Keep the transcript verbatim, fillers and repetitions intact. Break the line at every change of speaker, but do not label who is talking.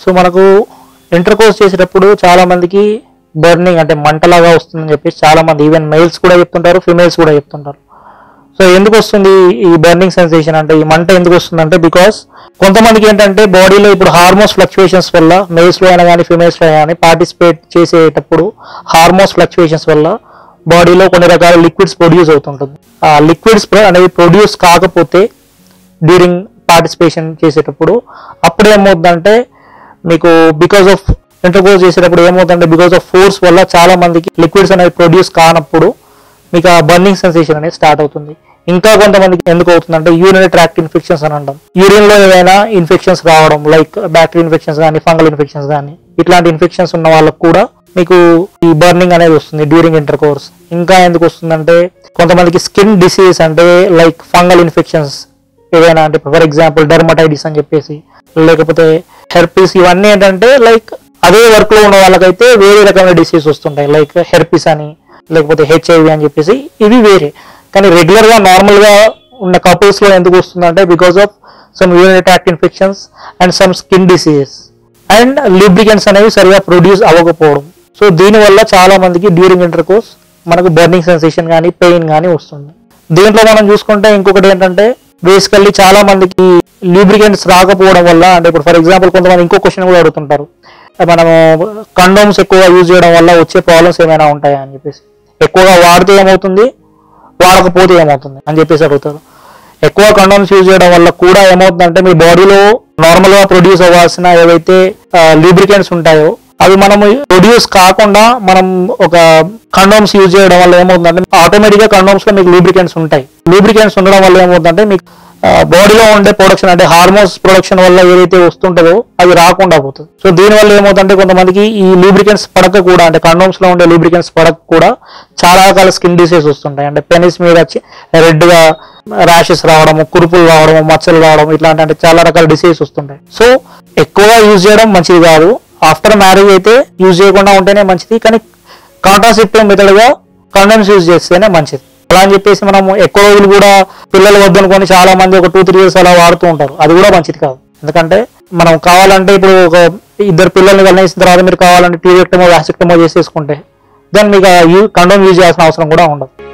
So మనకు inter course చేసేటప్పుడు చాలా మందికి బర్నింగ్ అంటే మంటలాగా వస్తుందని చెప్పేసి చాలా మంది ఈవెన్ మెయిల్స్ కూడా చెప్తుంటారు, ఫిమేల్స్ కూడా చెప్తుంటారు. సో ఎందుకు వస్తుంది ఈ బర్నింగ్ సెన్సేషన్ అంటే ఈ మంట ఎందుకు వస్తుంది అంటే బికాస్ కొంతమందికి ఏంటంటే బాడీలో ఇప్పుడు హార్మోన్స్ ఫ్లక్చుయేషన్స్ వల్ల మేల్స్లో అయినా కానీ ఫిమేల్స్లో అయినా కానీ పార్టిసిపేట్ చేసేటప్పుడు హార్మోన్స్ ఫ్లక్చుయేషన్స్ వల్ల బాడీలో కొన్ని రకాల లిక్విడ్స్ ప్రొడ్యూస్ అవుతుంటుంది. ఆ లిక్విడ్స్ అనేవి ప్రొడ్యూస్ కాకపోతే డ్యూరింగ్ పార్టిసిపేషన్ చేసేటప్పుడు అప్పుడు ఏమవుతుందంటే మీకు బికాస్ ఆఫ్ ఇంటర్ కోర్స్ చేసేటప్పుడు ఏమవుతుందంటే బికాస్ ఆఫ్ ఫోర్స్ వల్ల చాలా మందికి లిక్విడ్స్ అనేవి ప్రొడ్యూస్ కానప్పుడు మీకు ఆ బర్నింగ్ సెన్సేషన్ అనేది స్టార్ట్ అవుతుంది. ఇంకా కొంతమందికి ఎందుకు అవుతుందంటే యూరినరీ ట్రాక్ట్ ఇన్ఫెక్షన్స్ అని అంటాం. యూరిన్ లో ఏదైనా ఇన్ఫెక్షన్స్ రావడం లైక్ బ్యాక్టీరియల్ ఇన్ఫెక్షన్స్ కానీ ఫంగల్ ఇన్ఫెక్షన్స్ కానీ ఇట్లాంటి ఇన్ఫెక్షన్స్ ఉన్న వాళ్ళకు కూడా మీకు ఈ బర్నింగ్ అనేది వస్తుంది డ్యూరింగ్ ఇంటర్ కోర్స్. ఇంకా ఎందుకు వస్తుందంటే కొంతమందికి స్కిన్ డిసీజ్ అంటే లైక్ ఫంగల్ ఇన్ఫెక్షన్స్ ఏదైనా అంటే ఫర్ ఎగ్జాంపుల్ డెర్మటైటిస్ అని చెప్పేసి లేకపోతే హెర్పిస్ ఇవన్నీ ఏంటంటే లైక్ అదే వర్క్ లో ఉన్న వాళ్ళకైతే వేరే రకమైన డిసీజ్ వస్తుంటాయి లైక్ హెర్పిస్ అని లేకపోతే హెచ్ఐవి అని చెప్పేసి ఇవి వేరే. కానీ రెగ్యులర్ గా నార్మల్ గా ఉన్న కపుల్స్ లో ఎందుకు వస్తుందంటే because of some urinary tract infections and some skin diseases and lubricants అనేవి సరిగా ప్రొడ్యూస్ అవ్వకపోవడం. సో దీనివల్ల చాలా మందికి డ్యూరింగ్ ఇంటర్ కోర్స్ మనకు బర్నింగ్ సెన్సేషన్ కానీ పెయిన్ కానీ వస్తుంది. దీంట్లో మనం చూసుకుంటే ఇంకొకటి ఏంటంటే బేసికల్లీ చాలా మందికి లూబ్రికెంట్స్ రాకపోవడం వల్ల అంటే ఇప్పుడు ఫర్ ఎగ్జాంపుల్ కొంతమంది ఇంకో క్వశ్చన్ కూడా అడుగుతుంటారు, మనము కండోమ్స్ ఎక్కువగా యూజ్ చేయడం వల్ల వచ్చే ప్రాబ్లమ్స్ ఏమైనా ఉంటాయా అని చెప్పేసి. ఎక్కువగా వాడితే ఏమవుతుంది, వాడకపోతే ఏమవుతుంది అని చెప్పేసి అడుగుతారు. ఎక్కువ కండోమ్స్ యూజ్ చేయడం వల్ల కూడా ఏమవుతుందంటే మీ బాడీలో నార్మల్ గా ప్రొడ్యూస్ అవ్వాల్సిన ఏవైతే లూబ్రికెంట్స్ ఉంటాయో అవి మనము ప్రొడ్యూస్ కాకుండా మనం ఒక కండోమ్స్ యూజ్ చేయడం వల్ల ఏమవుతుందంటే ఆటోమేటిక్ గా కండోమ్స్ లో మీకు లూబ్రికెంట్స్ ఉంటాయి. లూబ్రికెంట్స్ ఉండడం వల్ల ఏమవుతుందంటే మీకు బాడీలో ఉండే ప్రొడక్షన్ అంటే హార్మోన్స్ ప్రొడక్షన్ వల్ల ఏదైతే వస్తుంటుందో అది రాకుండా పోతుంది. సో దీనివల్ల ఏమవుతుందంటే కొంతమందికి ఈ లూబ్రికెంట్స్ పడక కూడా అంటే కండోమ్స్ లో ఉండే లూబ్రికెంట్స్ పడక కూడా చాలా రకాల స్కిన్ డిసీజ్ వస్తుంటాయి. అంటే పెనిస్ మీద వచ్చి రెడ్ గా ర్యాషెస్ రావడము, కురుపులు రావడము, మచ్చలు రావడం ఇట్లాంటి అంటే చాలా రకాల డిసీజ్ వస్తుంటాయి. సో ఎక్కువగా యూజ్ చేయడం మంచిది కాదు. ఆఫ్టర్ మ్యారేజ్ అయితే యూజ్ చేయకుండా ఉంటేనే మంచిది. కానీ కాంట్రాసెప్టివ్ మెథడ్ గా కండోమ్స్ యూజ్ చేస్తేనే మంచిది. అలా అని చెప్పేసి మనం ఎక్కువ రోజులు కూడా పిల్లలు వద్దనుకొని చాలా మంది ఒక టూ త్రీ ఇయర్స్ అలా వాడుతూ ఉంటారు. అది కూడా మంచిది కాదు. ఎందుకంటే మనం కావాలంటే ఇప్పుడు ఒక ఇద్దరు పిల్లల్ని వెళ్ళేసిన తర్వాత మీరు కావాలంటే టీరెక్టమో వ్యాసెక్టమో చేసేసుకుంటే దాన్ని మీకు కండోమ్ యూజ్ చేయాల్సిన అవసరం కూడా ఉండదు.